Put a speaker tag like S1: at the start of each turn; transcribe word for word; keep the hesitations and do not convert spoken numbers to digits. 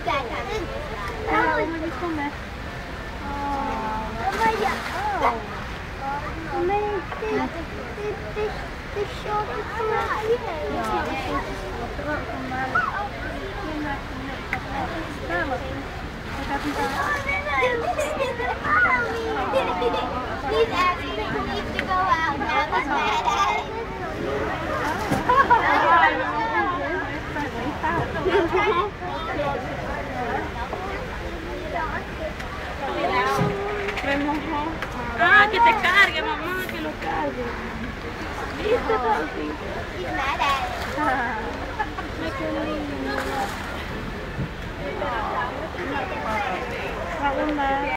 S1: Ah, come di com'è? Oh, come ti sciogli He's asking if he needs to go out. Now he's mad at it.
S2: Me mojó. Ah, que te cargue, mamá, que lo cargue. ¿Viste, papi?
S1: He's mad at it.
S2: Ah, qué lindo.